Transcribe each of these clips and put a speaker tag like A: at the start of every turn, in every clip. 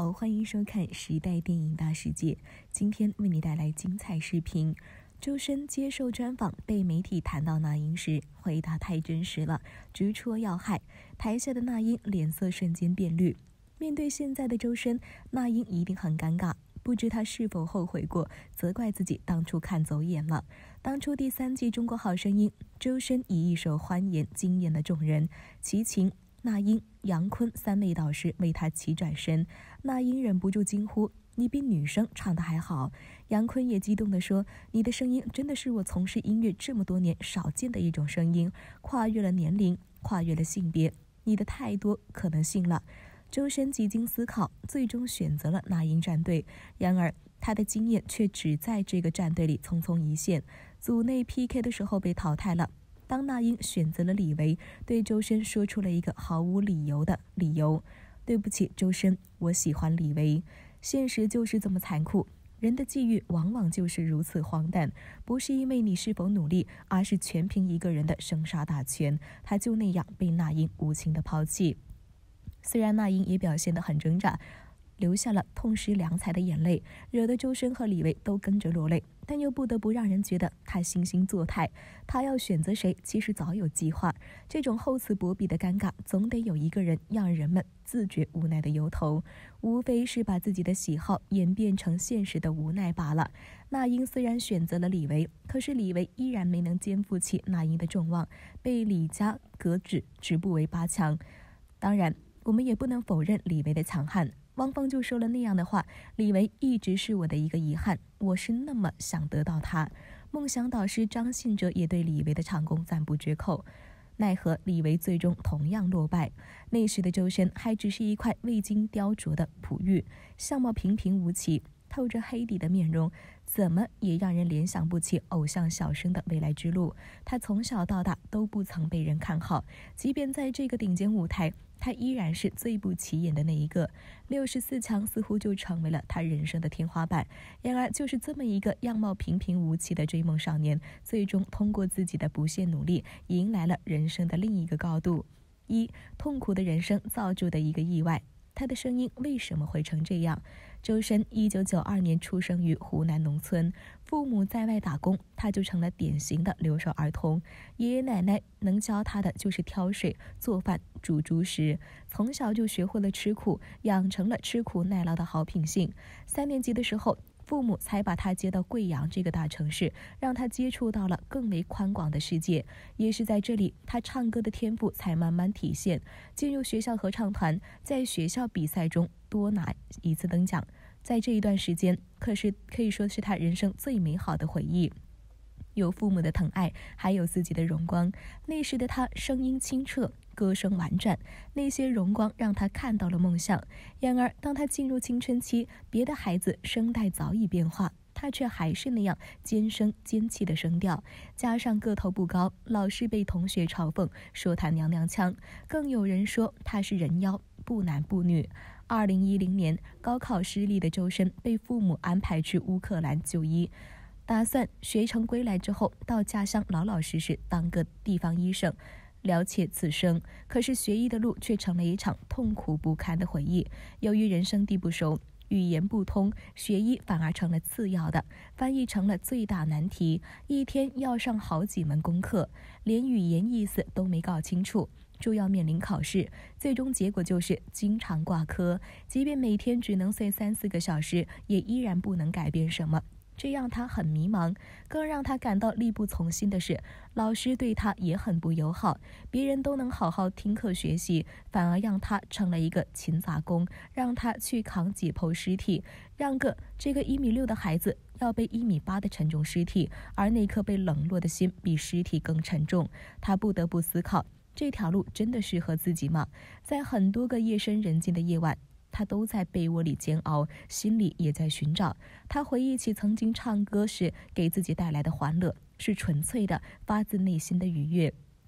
A: 好，欢迎收看时代电影大世界。今天为你带来精彩视频。周深接受专访，被媒体谈到那英时，回答太真实了，直戳要害。台下的那英脸色瞬间变绿。面对现在的周深，那英一定很尴尬，不知他是否后悔过，责怪自己当初看走眼了。当初第3季《中国好声音》，周深以一首欢颜惊艳了众人，齐秦、那英、杨坤3位导师为他齐转身，那英忍不住惊呼：“你比女生唱得还好！”杨坤也激动地说：“你的声音真的是我从事音乐这么多年少见的一种声音，跨越了年龄，跨越了性别，你的太多可能性了。”周深几经思考，最终选择了那英战队。然而，他的经验却只在这个战队里匆匆一现，组内 PK 的时候被淘汰了。当那英选择了李维，对周深说出了一个毫无理由的理由：“对不起，周深，我喜欢李维。”现实就是这么残酷，人的际遇往往就是如此荒诞。不是因为你是否努力，而是全凭一个人的生杀大权，他就那样被那英无情的抛弃。虽然那英也表现得很挣扎，流下了痛失良才的眼泪，惹得周深和李维都跟着落泪，但又不得不让人觉得他惺惺作态。他要选择谁，其实早有计划。这种厚此薄彼的尴尬，总得有一个人让人们自觉无奈的由头，无非是把自己的喜好演变成现实的无奈罢了。那英虽然选择了李维，可是李维依然没能肩负起那英的众望，被李家革职，止步为8强。当然，我们也不能否认李维的强悍。汪峰就说了那样的话：“李维一直是我的一个遗憾，我是那么想得到他。”梦想导师张信哲也对李维的唱功赞不绝口。奈何李维最终同样落败。那时的周深还只是一块未经雕琢的璞玉，相貌平平无奇，透着黑底的面容，怎么也让人联想不起偶像小生的未来之路。他从小到大都不曾被人看好，即便在这个顶尖舞台，他依然是最不起眼的那一个。64强似乎就成为了他人生的天花板。然而，就是这么一个样貌平平无奇的追梦少年，最终通过自己的不懈努力，迎来了人生的另一个高度。痛苦的人生造就的一个意外。他的声音为什么会成这样？周深1992年出生于湖南农村，父母在外打工，他就成了典型的留守儿童。爷爷奶奶能教他的就是挑水、做饭、煮熟食，从小就学会了吃苦，养成了吃苦耐劳的好品性。3年级的时候，父母才把他接到贵阳这个大城市，让他接触到了更为宽广的世界。也是在这里，他唱歌的天赋才慢慢体现。进入学校合唱团，在学校比赛中多拿1次登奖。在这一段时间，可以说是他人生最美好的回忆。有父母的疼爱，还有自己的荣光。那时的他声音清澈，歌声婉转，那些荣光让他看到了梦想。然而，当他进入青春期，别的孩子声带早已变化，他却还是那样尖声尖气的声调，加上个头不高，老是被同学嘲讽说他娘娘腔，更有人说他是人妖，不男不女。2010年，高考失利的周深被父母安排去乌克兰就医，打算学成归来之后到家乡老老实实当个地方医生，了却此生。可是学医的路却成了一场痛苦不堪的回忆。由于人生地不熟，语言不通，学医反而成了次要的，翻译成了最大难题。一天要上好几门功课，连语言意思都没搞清楚，就要面临考试，最终结果就是经常挂科。即便每天只能睡3-4个小时，也依然不能改变什么。这让他很迷茫。更让他感到力不从心的是，老师对他也很不友好，别人都能好好听课学习，反而让他成了一个勤杂工，让他去扛解剖尸体，这个1.6米的孩子要背1.8米的沉重尸体，而那颗被冷落的心比尸体更沉重。他不得不思考，这条路真的适合自己吗？在很多个夜深人静的夜晚，他都在被窝里煎熬，心里也在寻找。他回忆起曾经唱歌时给自己带来的欢乐，是纯粹的，发自内心的愉悦。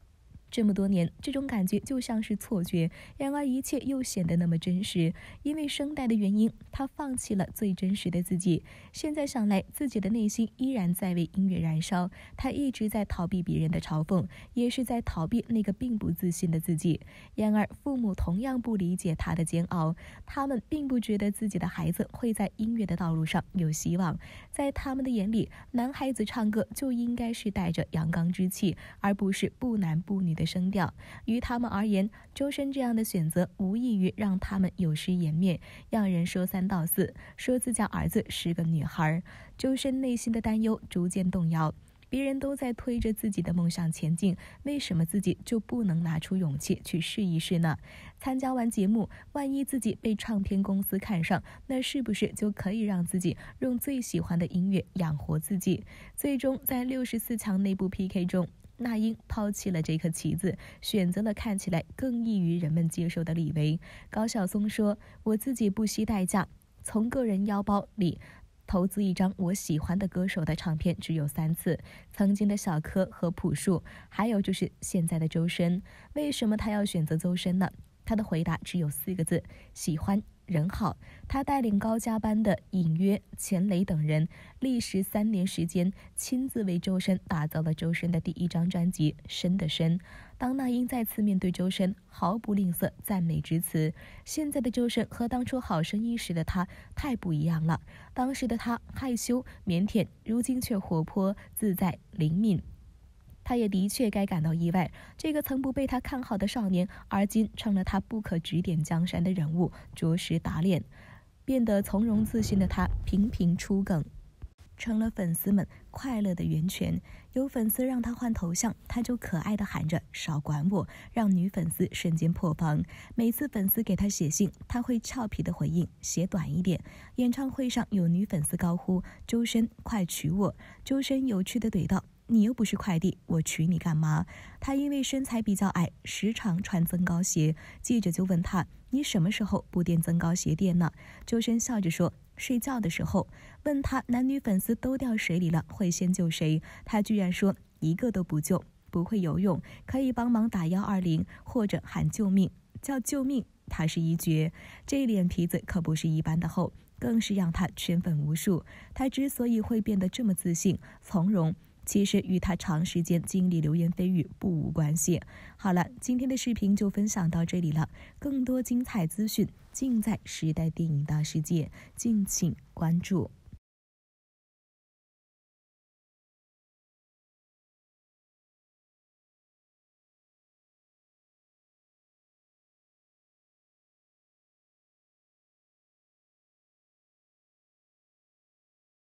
A: 这么多年，这种感觉就像是错觉，然而一切又显得那么真实。因为声带的原因，他放弃了最真实的自己。现在想来，自己的内心依然在为音乐燃烧。他一直在逃避别人的嘲讽，也是在逃避那个并不自信的自己。然而，父母同样不理解他的煎熬，他们并不觉得自己的孩子会在音乐的道路上有希望。在他们的眼里，男孩子唱歌就应该是带着阳刚之气，而不是不男不女的声调。于他们而言，周深这样的选择无异于让他们有失颜面，让人说三道四，说自家儿子是个女孩。周深内心的担忧逐渐动摇，别人都在推着自己的梦想前进，为什么自己就不能拿出勇气去试一试呢？参加完节目，万一自己被唱片公司看上，那是不是就可以让自己用最喜欢的音乐养活自己？最终在64强内部 PK 中，那英抛弃了这颗棋子，选择了看起来更易于人们接受的李维。高晓松说：“我自己不惜代价，从个人腰包里投资一张我喜欢的歌手的唱片只有3次，曾经的小柯和朴树，还有就是现在的周深。为什么他要选择周深呢？他的回答只有4个字：喜欢，人好。他带领高家班的隐约、钱雷等人，历时3年时间，亲自为周深打造了周深的第1张专辑《深的深》。当那英再次面对周深，毫不吝啬赞美之词。现在的周深和当初好声音时的他太不一样了。当时的他害羞腼腆，如今却活泼自在灵敏。他也的确该感到意外，这个曾不被他看好的少年，而今成了他不可指点江山的人物，着实打脸。变得从容自信的他频频出梗，成了粉丝们快乐的源泉。有粉丝让他换头像，他就可爱地喊着少管我，让女粉丝瞬间破防。每次粉丝给他写信，他会俏皮地回应写短一点。演唱会上有女粉丝高呼周深快娶我，周深有趣地怼道：你又不是快递，我娶你干嘛？他因为身材比较矮，时常穿增高鞋。记者就问他：你什么时候不垫增高鞋垫呢？周深笑着说：睡觉的时候。问他男女粉丝都掉水里了，会先救谁？他居然说一个都不救。不会游泳，可以帮忙打120，或者喊救命。叫救命，他是一绝。这脸皮子可不是一般的厚，更是让他圈粉无数。他之所以会变得这么自信从容，其实与他长时间经历流言蜚语不无关系。好了，今天的视频就分享到这里了，更多精彩资讯尽在时代电影大世界，敬请关注。